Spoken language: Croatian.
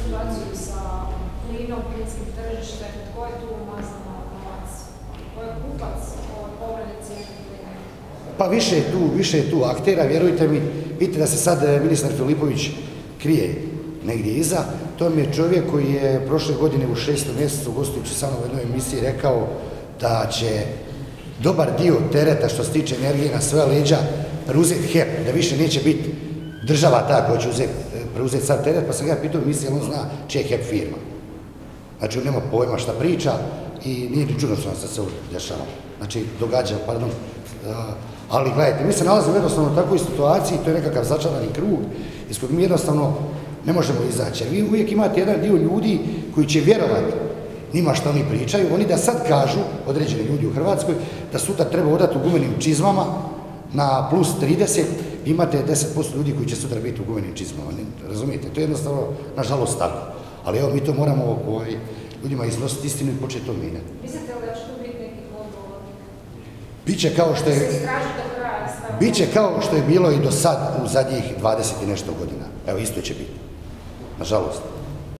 situaciju sa plinom, plinskim tržištem, tko je tu umazano novac? Ko je kupac od povrede cijene plina? Pa više je tu aktera, vjerujte mi, vidite da se sad ministar Filipović krije negdje iza. To mi je čovjek koji je prošle godine u 6. mjesecu gostujući sa mnom u jednoj emisiji rekao da će dobar dio tereta što se tiče energije na svoja leđa preuzeti HEP, da više neće biti država ta koja će preuzeti sad teret, pa sam ga pitao emisiji, jel on zna čija je HEP firma. Znači, on nema pojma šta priča i nije ni čudno što nam se sve dešava. Znači, događa, pardon, ali gledajte, mi se nalazimo jednostavno u takvoj situaciji, to je nekakav začarani krug iz kojeg mi jednostavno ne možemo izaći. Jer vi uvijek imate jedan dio ljudi koji će vjerovati njima što oni pričaju, oni da sad kažu, određeni ljudi u Hrvatskoj, da sutra treba odati u gumenim čizmama na plus 30, imate 10% ljudi koji će sutra biti u gumenim čizmama, razumijete? To je jednostavno, nažalost, tako. Ali evo, mi to moramo ljudima iznositi istinu i početi to mijenjati. Mislite li da će tu biti nekih odgovor? Biće kao što je bilo i do sad u zadnjih 20 i nešto godina. Evo, isto će biti. Nažalost.